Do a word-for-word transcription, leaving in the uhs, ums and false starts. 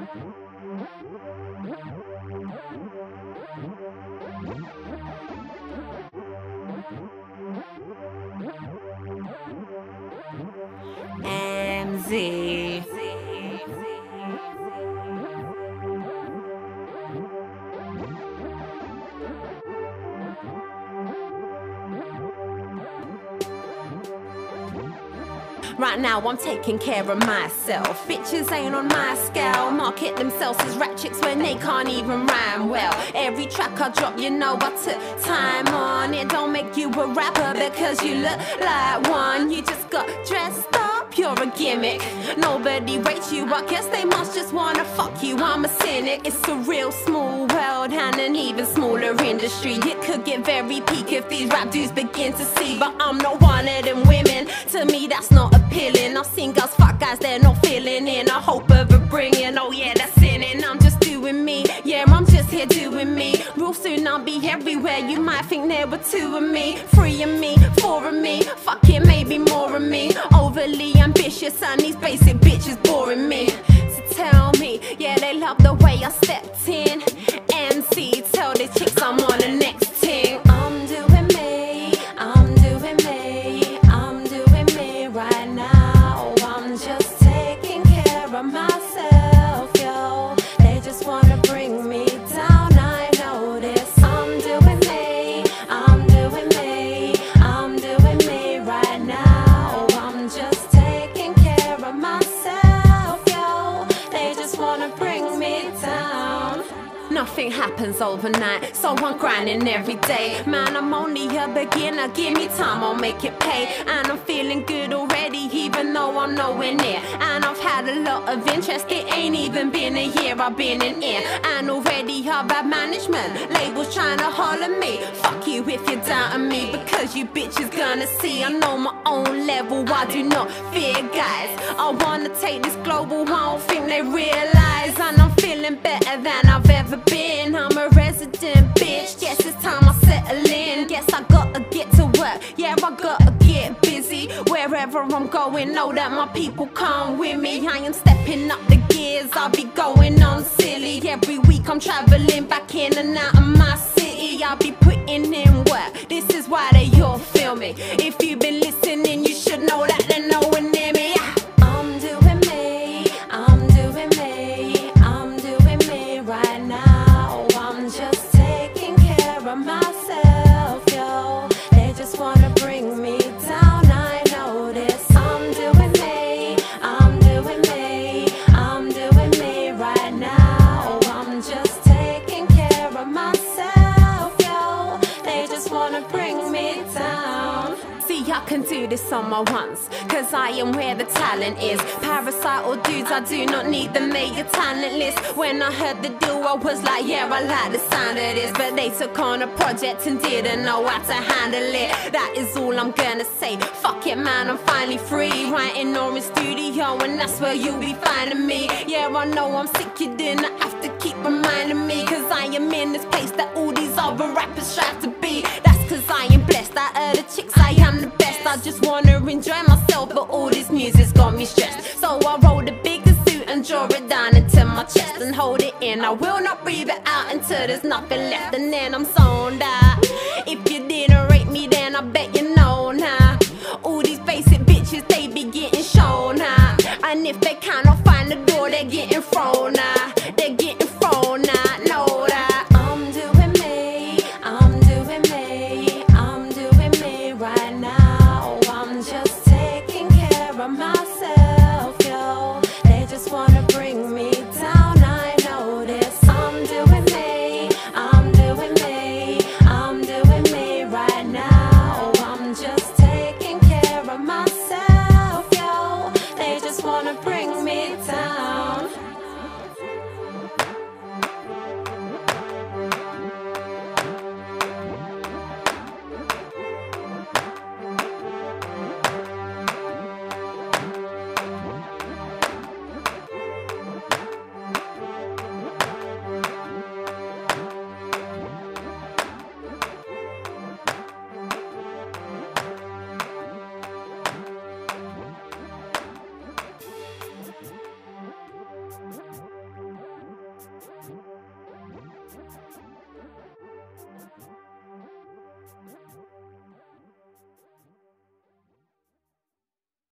M Z. Right now I'm taking care of myself. Bitches ain't on my scale. Market themselves as rap chicks when they can't even rhyme well. Every track I drop, you know I took time on it. Don't make you a rapper because you look like one. You just got dressed up, you're a gimmick. Nobody rates you, I guess they must just wanna fuck you. I'm a cynic. It's a real small world and an even smaller industry. It could get very peak if these rap dudes begin to see, but I'm not one of them women. To me that's not appealing. I've seen girls fuck guys they're not feeling in a hope of a bringing. Oh yeah, that's sinning. I'm just doing me. Yeah, I'm just here doing me. Real soon I'll be everywhere. You might think there were two of me, three of me, four of me. Fuck it, maybe more of me. Overly ambitious and these basic bitches boring me. So tell me, yeah, they love the way I stepped in. M C, tell the chicks I'm on the next thing. I'm doing me, I'm doing me, I'm doing me right now. I'm just taking care of myself, yo. They just wanna bring me down, I know this. I'm doing me, I'm doing me, I'm doing me right now. I'm just taking care of myself, yo. They just wanna bring me down. Nothing happens overnight, so I'm grinding every day. Man, I'm only a beginner, give me time, I'll make it pay. And I'm feeling good already, even though I'm nowhere near. And I've had a lot of interest, it ain't even been a year I've been in here. And already I've had management, labels trying to holler me. Fuck you if you're doubting me, because you bitches gonna see I know my own level, I do not fear guys. I wanna take this global, I don't think they realize. And I'm feeling better than I've ever been. I'm a resident bitch, guess it's time I settle in. Guess I gotta get to work, yeah I gotta get busy. Wherever I'm going, know that my people come with me. I am stepping up the gears, I'll be going on silly. Every week I'm traveling back in and out of my city. I'll be putting in work, this is why they all feel me. If you've been listening, you should know that they're nowhere near me. I'm doing me, I'm doing me, I'm doing me right now. I'm just taking care of myself, yo. They just wanna bring me down, I know this. I'm doing me, I'm doing me, I'm doing me right now. I'm just taking care of myself, yo. They just wanna bring me down. See, I can do this on my ones, cause I am where the talent is. Parasite or dudes, I do not need the mega talent list. When I heard the deal, I was like, yeah, I like the sound of this. But they took on a project and didn't know how to handle it. That is all I'm gonna say. Fuck it, man, I'm finally free. Writing or in studio, and that's where you'll be finding me. Yeah, I know I'm sick, you didn't have to keep reminding me. Cause I am in this place that all these other rappers strive to be. That's cause I am blessed, I heard the chicks, I am the best. I just wanna enjoy myself, but all this music's got me stressed. So I roll the bigger suit and draw it down into my chest and hold it in. I will not breathe it out until there's nothing left, and then I'm zoned out. If you didn't rate me, then I bet you know now. All these basic bitches, they be getting shown out. And if they cannot find the door, they're getting thrown out.